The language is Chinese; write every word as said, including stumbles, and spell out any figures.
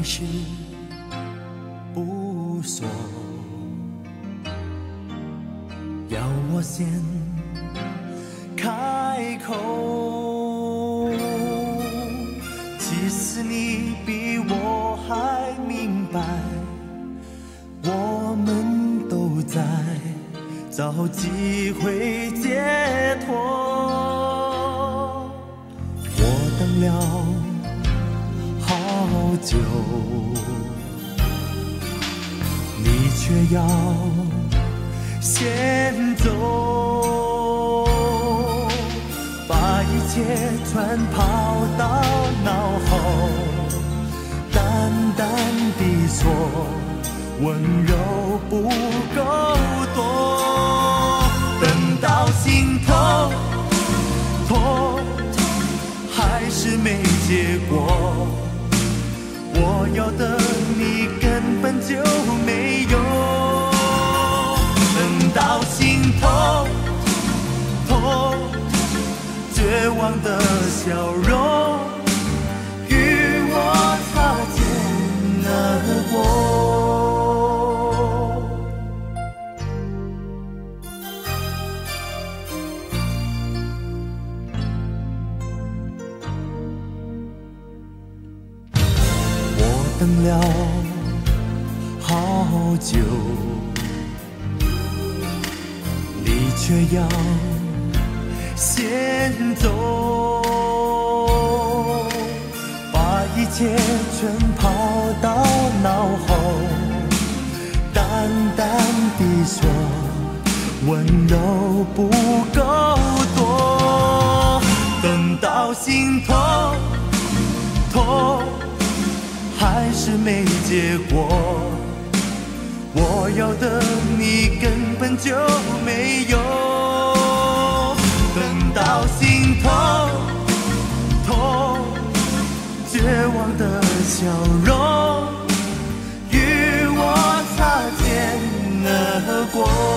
是不说，要我先开口。其实你比我还明白，我们都在找机会解脱。我等了好久，你却要先走，把一切全抛到脑后，淡淡地说温柔不够多。等到心痛痛还是没结果，我要的你根本就没有。等到心痛痛绝望的笑容与我擦肩而过。我等了好久，你却要先走，把一切全抛到脑后，淡淡地说温柔不够多。等到心痛痛还是没结果，我要的你根本就没有。等到心痛痛绝望的笑容与我擦肩而过。